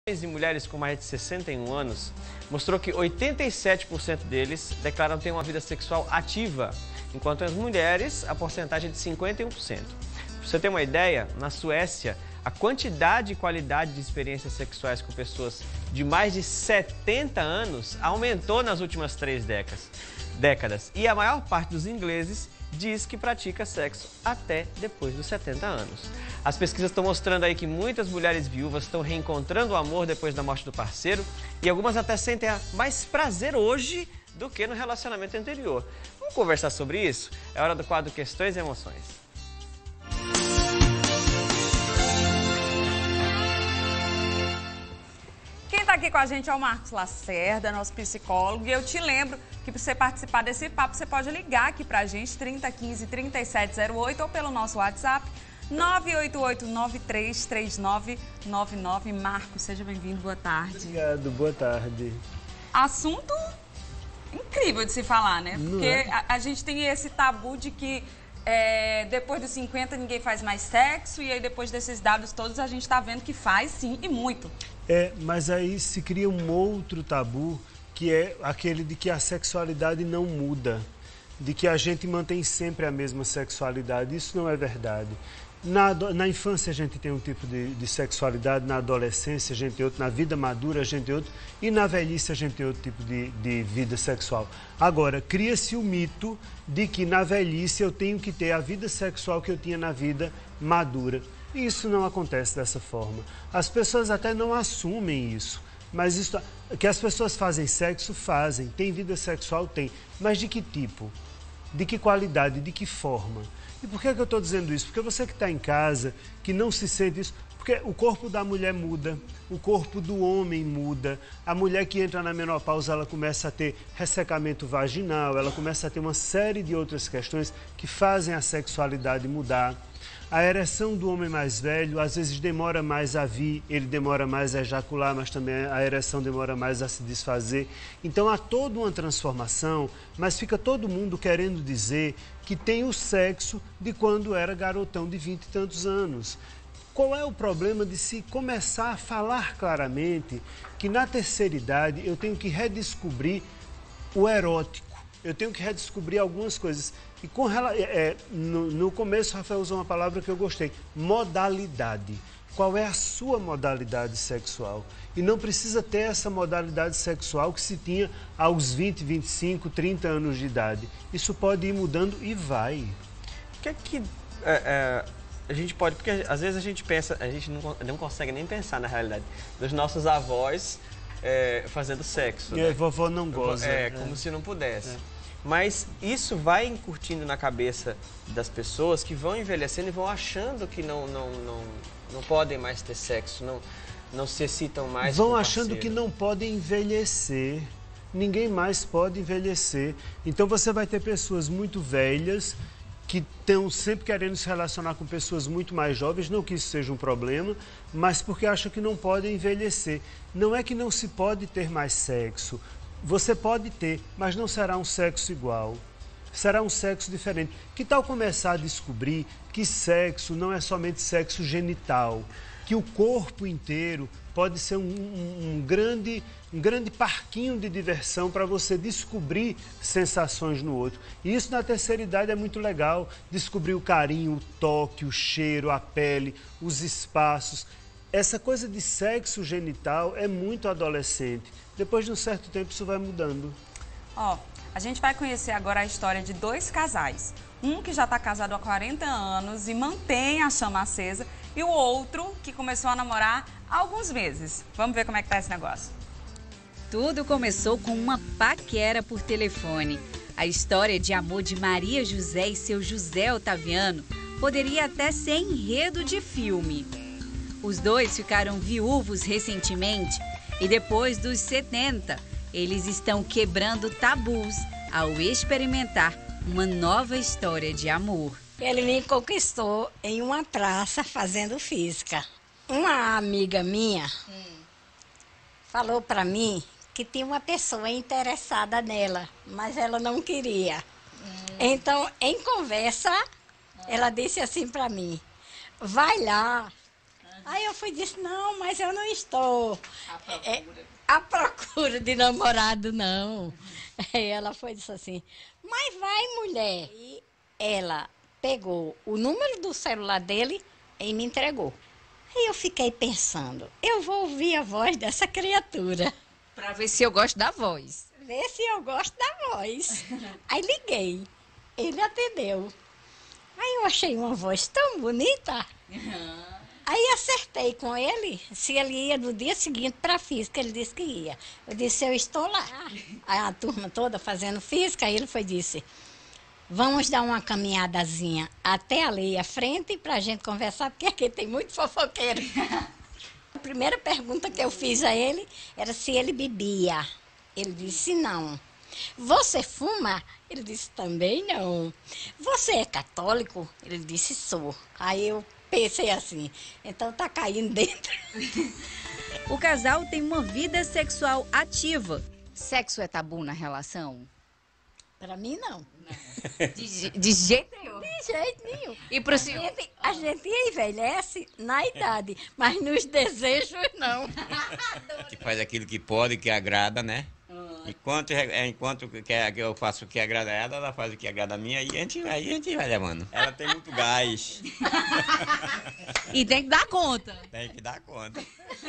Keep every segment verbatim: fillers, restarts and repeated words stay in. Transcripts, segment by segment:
de mulheres com mais de sessenta e um anos mostrou que oitenta e sete por cento deles declaram ter uma vida sexual ativa, enquanto as mulheres a porcentagem é de cinquenta e um por cento. Para você ter uma ideia, na Suécia, a quantidade e qualidade de experiências sexuais com pessoas de mais de setenta anos aumentou nas últimas três décadas. décadas. E a maior parte dos ingleses diz que pratica sexo até depois dos setenta anos. As pesquisas estão mostrando aí que muitas mulheres viúvas estão reencontrando o amor depois da morte do parceiro e algumas até sentem mais prazer hoje do que no relacionamento anterior. Vamos conversar sobre isso? É hora do quadro Questões e Emoções. Quem está aqui com a gente é o Marcos Lacerda, nosso psicólogo, e eu te lembro que para você participar desse papo, você pode ligar aqui para a gente, trinta, quinze, trinta e sete zero oito, ou pelo nosso WhatsApp, nove oito oito, nove três três nove nove nove. Marcos, seja bem-vindo, boa tarde. Obrigado, boa tarde. Assunto incrível de se falar, né? Não Porque é? a, a gente tem esse tabu de que é, depois dos cinquenta ninguém faz mais sexo, e aí depois desses dados todos a gente está vendo que faz sim, e muito. É, mas aí se cria um outro tabu, que é aquele de que a sexualidade não muda, de que a gente mantém sempre a mesma sexualidade. Isso não é verdade. Na, na infância a gente tem um tipo de, de sexualidade, na adolescência a gente tem outro, na vida madura a gente tem outro, e na velhice a gente tem outro tipo de, de vida sexual. Agora, cria-se o mito de que na velhice eu tenho que ter a vida sexual que eu tinha na vida madura. E isso não acontece dessa forma. As pessoas até não assumem isso, mas isso, que as pessoas fazem sexo, fazem. Tem vida sexual, tem. Mas de que tipo? De que qualidade? De que forma? E por que, que eu estou dizendo isso? Porque você que está em casa, que não se sente isso, porque o corpo da mulher muda, o corpo do homem muda. A mulher que entra na menopausa, ela começa a ter ressecamento vaginal, ela começa a ter uma série de outras questões que fazem a sexualidade mudar. A ereção do homem mais velho, às vezes demora mais a vir, ele demora mais a ejacular, mas também a ereção demora mais a se desfazer. Então há toda uma transformação, mas fica todo mundo querendo dizer que tem o sexo de quando era garotão de vinte e tantos anos. Qual é o problema de se começar a falar claramente que na terceira idade eu tenho que redescobrir o erótico? Eu tenho que redescobrir algumas coisas. E com, é, no, no começo, Rafael usou uma palavra que eu gostei, modalidade. Qual é a sua modalidade sexual? E não precisa ter essa modalidade sexual que se tinha aos vinte, vinte e cinco, trinta anos de idade. Isso pode ir mudando e vai. O que é que é, é, a gente pode... Porque às vezes a gente pensa, a gente não, não consegue nem pensar na realidade dos nossos avós é, fazendo sexo. É, né? vovó não goza. É, é. como se não pudesse. É. Mas isso vai incutindo na cabeça das pessoas que vão envelhecendo e vão achando que não, não, não, não podem mais ter sexo, não, não se excitam mais. Vão com o achando parceiro. que não podem envelhecer. Ninguém mais pode envelhecer. Então você vai ter pessoas muito velhas que estão sempre querendo se relacionar com pessoas muito mais jovens, não que isso seja um problema, mas porque acham que não podem envelhecer. Não é que não se pode ter mais sexo. Você pode ter, mas não será um sexo igual. Será um sexo diferente. Que tal começar a descobrir que sexo não é somente sexo genital, que o corpo inteiro pode ser um, um, um, grande, um grande parquinho de diversão para você descobrir sensações no outro. E isso na terceira idade é muito legal, descobrir o carinho, o toque, o cheiro, a pele, os espaços. Essa coisa de sexo genital é muito adolescente. Depois de um certo tempo isso vai mudando. Ó, a gente vai conhecer agora a história de dois casais. Um que já está casado há quarenta anos e mantém a chama acesa, e o outro que começou a namorar há alguns meses. Vamos ver como é que tá esse negócio. Tudo começou com uma paquera por telefone. A história de amor de Maria José e seu José Otaviano poderia até ser enredo de filme. Os dois ficaram viúvos recentemente e depois dos setenta, eles estão quebrando tabus ao experimentar uma nova história de amor. Ele me conquistou em uma praça fazendo física. Uma amiga minha hum. falou para mim que tinha uma pessoa interessada nela, mas ela não queria. Hum. Então, em conversa, hum. ela disse assim para mim, vai lá, Aí eu fui e disse, não, mas eu não estou à procura, é, à procura de namorado, não. Aí ela foi e disse assim, mas vai, mulher. E ela pegou o número do celular dele e me entregou. Aí eu fiquei pensando, eu vou ouvir a voz dessa criatura. Para ver se eu gosto da voz. Ver se eu gosto da voz. Aí liguei, ele atendeu. Aí eu achei uma voz tão bonita. Uhum. Aí acertei com ele se ele ia no dia seguinte para a física. Ele disse que ia. Eu disse, eu estou lá. A turma toda fazendo física. Aí ele foi e disse, vamos dar uma caminhadazinha até ali à frente para a gente conversar, porque aqui tem muito fofoqueiro. A primeira pergunta que eu fiz a ele era se ele bebia. Ele disse não. Você fuma? Ele disse também não. Você é católico? Ele disse sou. Aí eu pensei assim, então tá caindo dentro. O casal tem uma vida sexual ativa. Sexo é tabu na relação? Para mim, não. não. De, de jeito nenhum? De jeito nenhum. E pro a senhor? Gente, a gente envelhece na idade, mas nos desejos, não. Que faz aquilo que pode, que agrada, né? Enquanto, enquanto que eu faço o que agrada a ela, ela faz o que agrada a mim, aí a gente, aí a gente vai levando. Ela tem muito gás. E tem que dar conta. Tem que dar conta.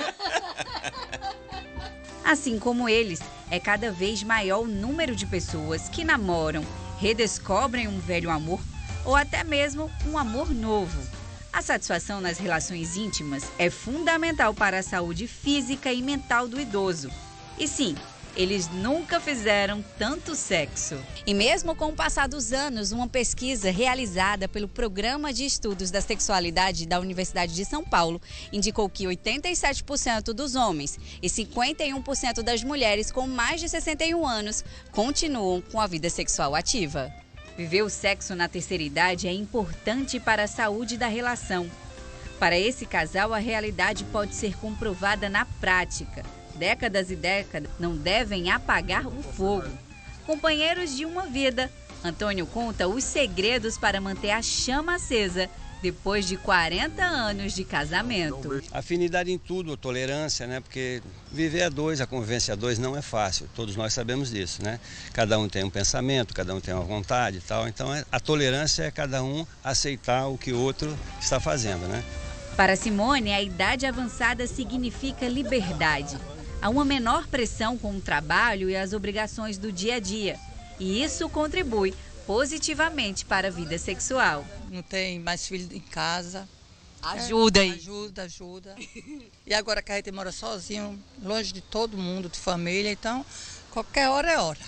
Assim como eles, é cada vez maior o número de pessoas que namoram, redescobrem um velho amor ou até mesmo um amor novo. A satisfação nas relações íntimas é fundamental para a saúde física e mental do idoso. E sim, eles nunca fizeram tanto sexo. E mesmo com o passar dos anos, uma pesquisa realizada pelo Programa de Estudos da Sexualidade da Universidade de São Paulo indicou que oitenta e sete por cento dos homens e cinquenta e um por cento das mulheres com mais de sessenta e um anos continuam com a vida sexual ativa. Viver o sexo na terceira idade é importante para a saúde da relação. Para esse casal, a realidade pode ser comprovada na prática. Décadas e décadas não devem apagar o fogo. Companheiros de uma vida, Antônio conta os segredos para manter a chama acesa depois de quarenta anos de casamento. Afinidade em tudo, tolerância, né? Porque viver a dois, a convivência a dois não é fácil, todos nós sabemos disso, né? Cada um tem um pensamento, cada um tem uma vontade e tal, então a tolerância é cada um aceitar o que o outro está fazendo, né? Para Simone, a idade avançada significa liberdade. Há uma menor pressão com o trabalho e as obrigações do dia a dia. E isso contribui positivamente para a vida sexual. Não tem mais filho em casa. Ajuda aí. Ajuda, ajuda. E agora que a gente mora sozinho, longe de todo mundo, de família, então qualquer hora é hora.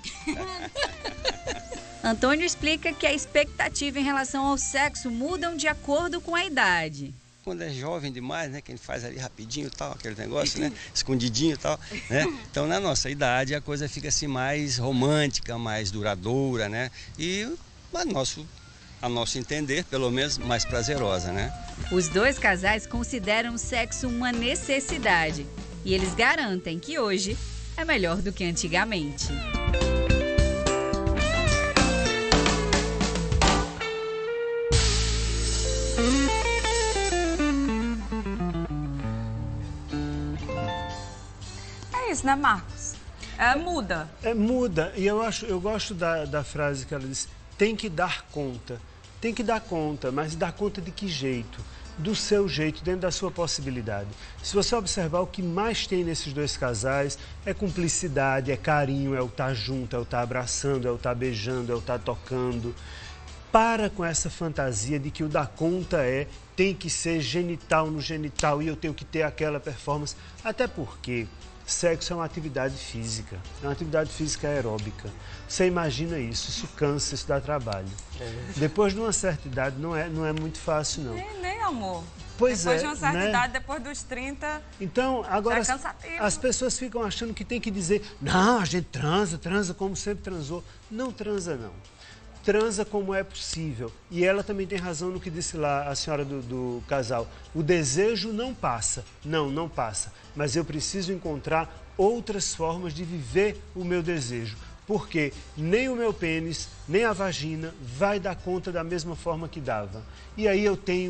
Antônio explica que a expectativa em relação ao sexo mudam de acordo com a idade. Quando é jovem demais, né, que a gente faz ali rapidinho e tal, aquele negócio, né, escondidinho e tal, né, então na nossa idade a coisa fica assim mais romântica, mais duradoura, né, e a nosso, a nosso entender, pelo menos, mais prazerosa, né. Os dois casais consideram o sexo uma necessidade e eles garantem que hoje é melhor do que antigamente. Isso, né, Marcos? É, muda. É, muda. E eu, acho, eu gosto da, da frase que ela disse, tem que dar conta. Tem que dar conta, mas dar conta de que jeito? Do seu jeito, dentro da sua possibilidade. Se você observar, o que mais tem nesses dois casais é cumplicidade, é carinho, é o estar junto, é o estar abraçando, é o estar beijando, é o estar tocando. Para com essa fantasia de que o dar conta é, tem que ser genital no genital e eu tenho que ter aquela performance. Até porque sexo é uma atividade física, é uma atividade física aeróbica. Você imagina isso, isso cansa, isso dá trabalho. É. Depois de uma certa idade não é, não é muito fácil, não. Nem, nem amor. Pois depois é, de uma certa né? idade, depois dos trinta, então, agora já é as, cansativo. as pessoas ficam achando que tem que dizer, não, a gente transa, transa como sempre transou. Não transa, não. Transa como é possível. E ela também tem razão no que disse lá a senhora do, do casal. O desejo não passa. Não, não passa. Mas eu preciso encontrar outras formas de viver o meu desejo. Porque nem o meu pênis, nem a vagina vai dar conta da mesma forma que dava. E aí eu tenho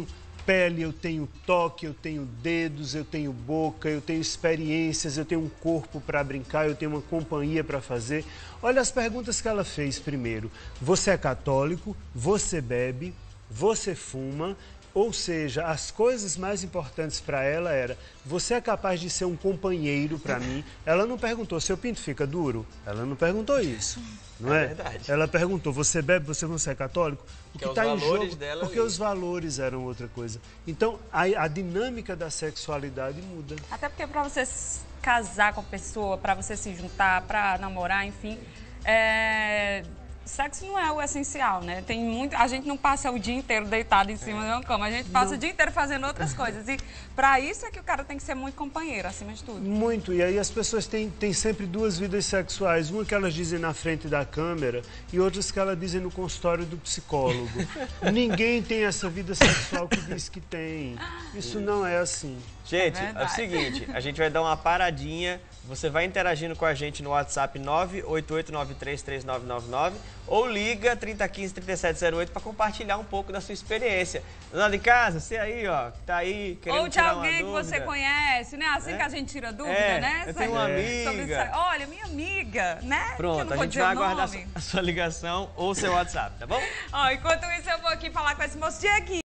pele, eu tenho toque, eu tenho dedos, eu tenho boca, eu tenho experiências, eu tenho um corpo para brincar, eu tenho uma companhia para fazer. Olha as perguntas que ela fez primeiro. Você é católico? Você bebe? Você fuma? Ou seja, as coisas mais importantes para ela era: você é capaz de ser um companheiro para mim? Ela não perguntou: seu pinto fica duro? Ela não perguntou isso, não é? É verdade. Ela perguntou: você bebe, você não é católico? O que está em jogo, dela porque ali. Os valores eram outra coisa. Então, a, a dinâmica da sexualidade muda. Até porque para você casar com a pessoa, para você se juntar, para namorar, enfim, é... sexo não é o essencial, né? Tem muito, a gente não passa o dia inteiro deitado em cima é. de uma cama, a gente passa não. o dia inteiro fazendo outras coisas. E para isso é que o cara tem que ser muito companheiro, acima de tudo. Muito. E aí as pessoas têm, têm sempre duas vidas sexuais. Uma que elas dizem na frente da câmera e outras que elas dizem no consultório do psicólogo. Ninguém tem essa vida sexual que diz que tem. Isso não é assim. Gente, é, é o seguinte, a gente vai dar uma paradinha. Você vai interagindo com a gente no WhatsApp nove oito oito nove três três nove nove nove ou liga trinta quinze, trinta e sete zero oito para compartilhar um pouco da sua experiência. Dona de casa, você aí, ó, que tá aí querendo Ou de tirar alguém uma que você conhece, né? Assim é? que a gente tira dúvida, é, né? Eu tenho uma amiga. Olha, minha amiga, né? Pronto, a gente vai aguardar a sua ligação ou seu WhatsApp, tá bom? Ó, enquanto isso, eu vou aqui falar com esse moço de aqui.